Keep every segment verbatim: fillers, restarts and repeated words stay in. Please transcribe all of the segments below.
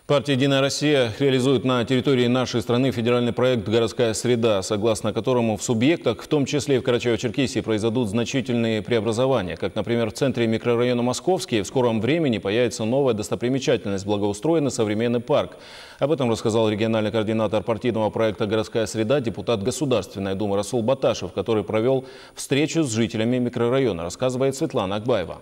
Партия «Единая Россия» реализует на территории нашей страны федеральный проект «Городская среда», согласно которому в субъектах, в том числе и в Карачаево-Черкесии, произойдут значительные преобразования. Как, например, в центре микрорайона Московский в скором времени появится новая достопримечательность – благоустроенный современный парк. Об этом рассказал региональный координатор партийного проекта «Городская среда», депутат Государственной Думы Расул Баташев, который провел встречу с жителями микрорайона, рассказывает Светлана Акбаева.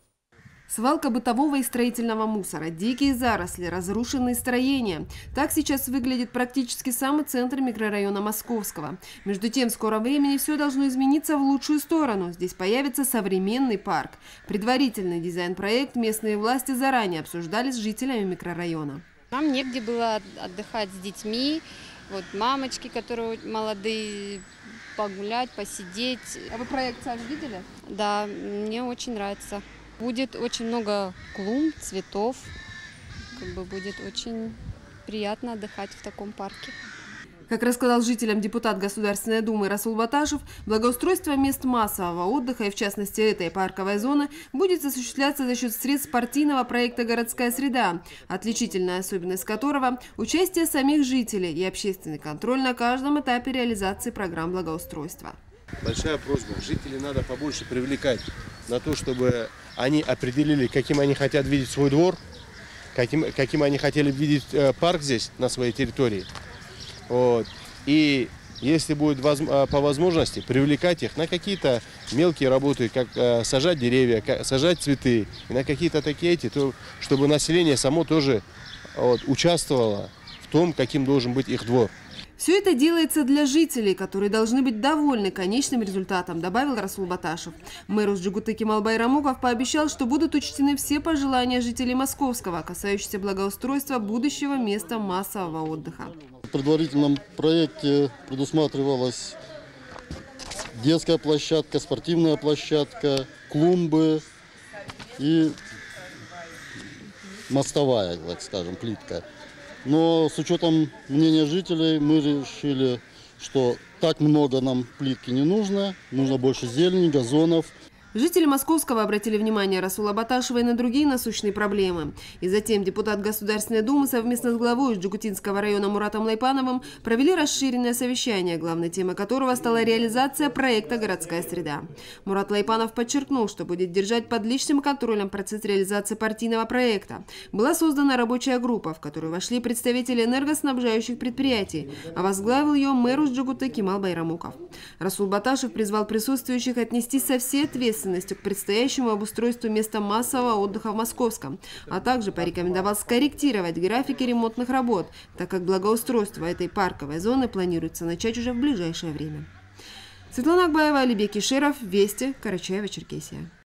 Свалка бытового и строительного мусора, дикие заросли, разрушенные строения. Так сейчас выглядит практически самый центр микрорайона Московского. Между тем, в скором времени все должно измениться в лучшую сторону. Здесь появится современный парк. Предварительный дизайн-проект местные власти заранее обсуждали с жителями микрорайона. Нам негде было отдыхать с детьми. Вот мамочки, которые молодые, погулять, посидеть. А вы проект сами видели? Да, мне очень нравится. Будет очень много клумб, цветов. Как бы будет очень приятно отдыхать в таком парке. Как рассказал жителям депутат Государственной Думы Расул Баташев, благоустройство мест массового отдыха, и в частности этой парковой зоны, будет осуществляться за счет средств партийного проекта «Городская среда», отличительная особенность которого – участие самих жителей и общественный контроль на каждом этапе реализации программ благоустройства. Большая просьба, жителей надо побольше привлекать на то, чтобы они определили, каким они хотят видеть свой двор, каким, каким они хотели видеть э, парк здесь, на своей территории. Вот. И если будет воз, по возможности, привлекать их на какие-то мелкие работы, как э, сажать деревья, как, сажать цветы, и на какие-то такие эти, то, чтобы население само тоже вот, участвовало в том, каким должен быть их двор. Все это делается для жителей, которые должны быть довольны конечным результатом, добавил Расул Баташев. Мэр Усть-Джугуты Кемал Байрамуков пообещал, что будут учтены все пожелания жителей Московского, касающиеся благоустройства будущего места массового отдыха. В предварительном проекте предусматривалась детская площадка, спортивная площадка, клумбы и мостовая, так скажем, плитка. Но с учетом мнения жителей мы решили, что так много нам плитки не нужно, нужно больше зелени, газонов. Жители Московского обратили внимание Расула Баташева и на другие насущные проблемы. И затем депутат Государственной Думы совместно с главой Джугутинского района Муратом Лайпановым провели расширенное совещание, главной темой которого стала реализация проекта «Городская среда». Мурат Лайпанов подчеркнул, что будет держать под личным контролем процесс реализации партийного проекта. Была создана рабочая группа, в которую вошли представители энергоснабжающих предприятий, а возглавил ее мэр Усть-Джугуты Кемал Байрамуков. Расул Баташев призвал присутствующих отнестись со всей ответственностью к предстоящему обустройству места массового отдыха в Московском, а также порекомендовал скорректировать графики ремонтных работ, так как благоустройство этой парковой зоны планируется начать уже в ближайшее время. Светлана Акбаева, Алибек Ишеров, Вести, Карачаево-Черкесия.